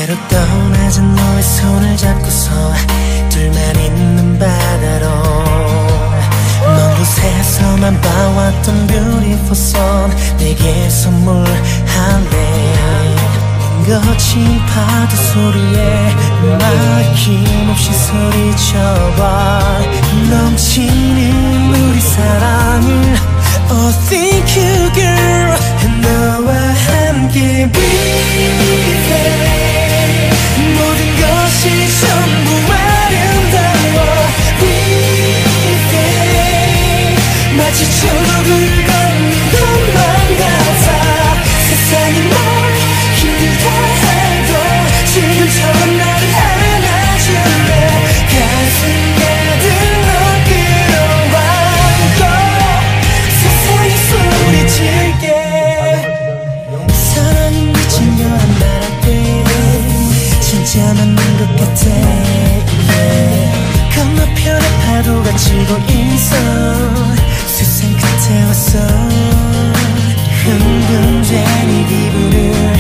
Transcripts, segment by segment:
그대로 떠나진 너의 손을 잡고서 둘만 있는 바다로 먼 곳에서만 봐왔던 beautiful sun 내게 선물할래 거친 파도 소리에 막힘없이 소리쳐봐 넘치는 우리 사랑을 Oh thank you girl 너와 함께 breathe 모든 것이 전부 아름다워 breathe 마치 초록을 걷는 것만 같아 세상이 널 힘들다 해도 지금처럼 나를 안아줄래 가슴 가득 널 끌어안고 세상에 소리칠게 사랑은 미친 거란 말할 때 진짜 맞는 것 같아 건너편에 파도가 치고 있어 세상 끝에 왔어 흥분된 이 기분을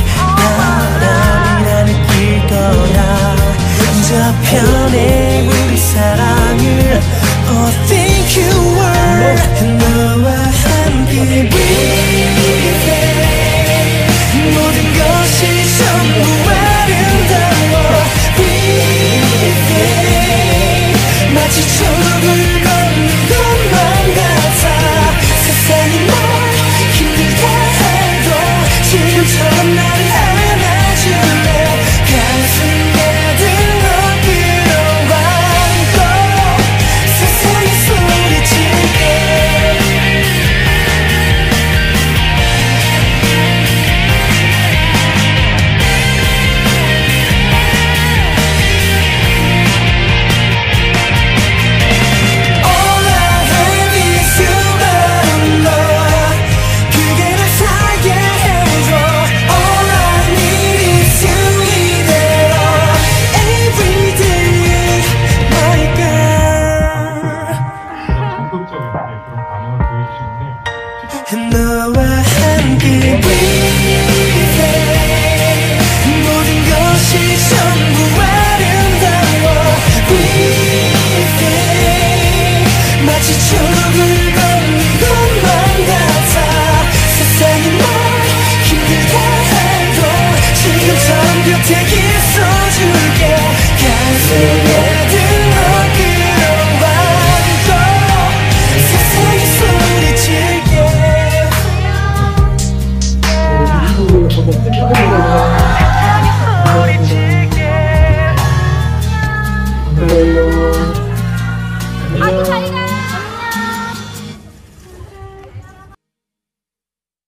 바람이라 느낄 거야 저편에 우리 사랑을 Oh thank you world 너와 함께 breathe 모든 것이 전부 아름다워 breathe 마치 초록을 걷는 것만 같아 세상이 널 힘들다 해도 지금처럼 나를 안아줄래 가슴 가득 널 끌어안고 세상에 소리칠게 All I have is you 알아 그게 날 살게 해줘 All I need is you 이대로 Every day my girl 적극적인 그런 반응을 보여주시는데 너와 함께 breathe 모든 것이 전부 아름다워 breathe 마치 초록을 걷는 것만 같아 세상이 널 힘들다 해도 지금처럼 곁에 있어줄게 가슴 가득 널 끌어안고 세상에 소리칠게 소리칠게